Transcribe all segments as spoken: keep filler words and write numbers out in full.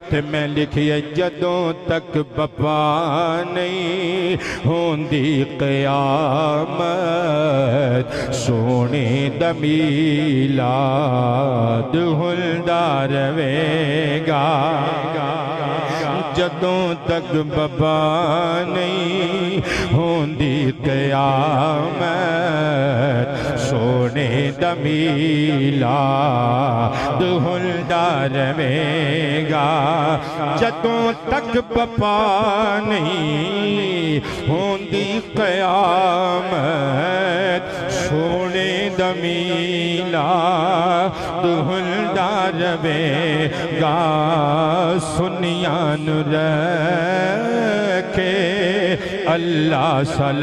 تے میں لکھیے جدوں تک بپا نہیں ہوندی قیامت سونے دا میلاد ہلدا رہے گا جدوں تک بپا نہیں ہوندی قیامت سونے دا میلاد ہلدا رہے گا جدوں تک بپا نہیں ہوندی قیامت سونے دا میلاد ہلدا رہے گا سنیان رکھے اللہ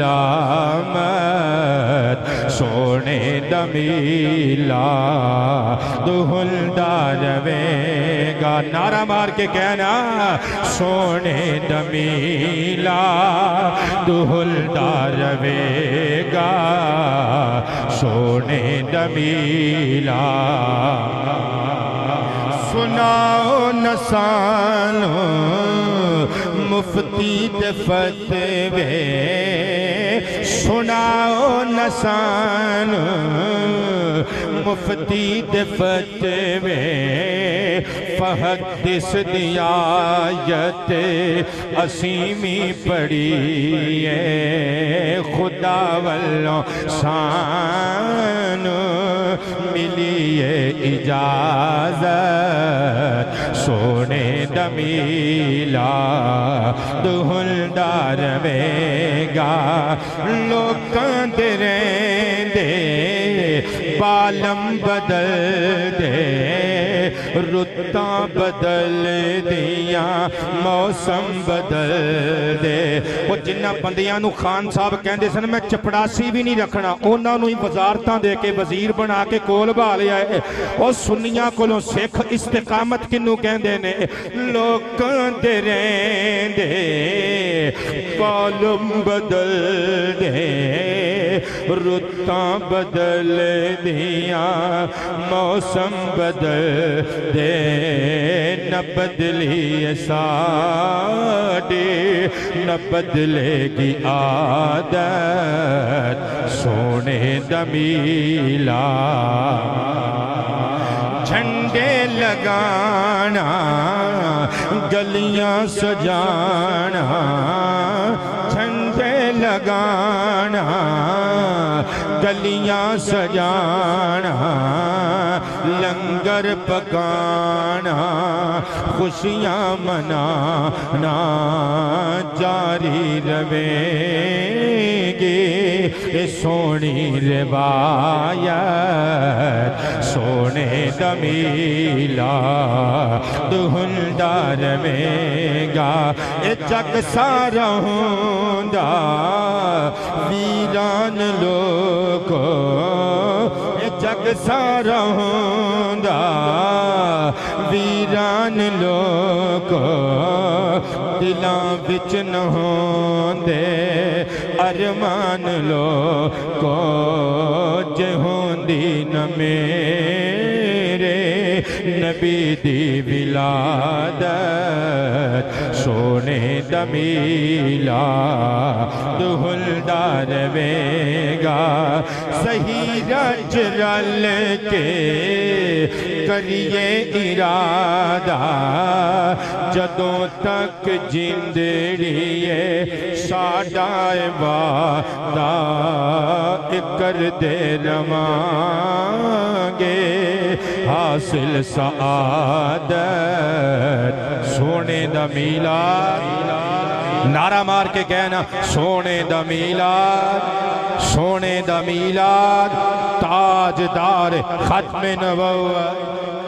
سلامت سونے دا میلاد ہلدا رہے گا نعرہ مار کے کہنا سونے دا میلاد ہلدا رہے گا سونے دا میلاد سناؤ نسانو مفتی دے فتوے سناؤ نسانو مفتی دے فتوے فحدث دی آیت اسیمی پڑھیے خدا والوں سانو ملیے اجازت سونے دا میلاد ہلدا رہے گا لوکاں دے رہندے بالم بدل دے رتاں بدل دیاں موسم بدل دے وہ جنہ بندیاں نو خان صاحب کہندے سن میں چپڑاسی بھی نہیں رکھنا انہاں نو ہی وزارتاں دے کے وزیر بنا کے کول بھا لیا ہے اور سنیاں کولوں سکھ استقامت کنوں کہندے نے لوکاں دے رہندے بالم بدل دے رتاں بدل دیاں موسم بدل دے نہ بدلی ساڑے نہ بدلے گی عادت سونے دا میلاد جھنڈے لگانا گلیاں سجانا جھنڈے لگانا گلیاں سجانا لنگر پکانا خوشیاں منانا جاری رہے گی سونی روایت سونے دا میلاد ہلدا رہے گا اے جگ سارا ہوندا ویران لوگو اے جگ سارا ہوندا ویران لوگو دلاں وچ نہ ہوندے ارمان لوگو جے ہوندی نہ میرے نبی دی ولادت سونے دا میلاد ہلدا رہے گا صحیح رج رل کے کریے ارادہ جدوں تک جندڑیے ساڈائے وعدہ کر دے روانگے حاصل سعادت سونے دا میلاد نعرہ مار کے کہنا سونے دا میلاد سونے دا میلاد تاجدار ختم نبوت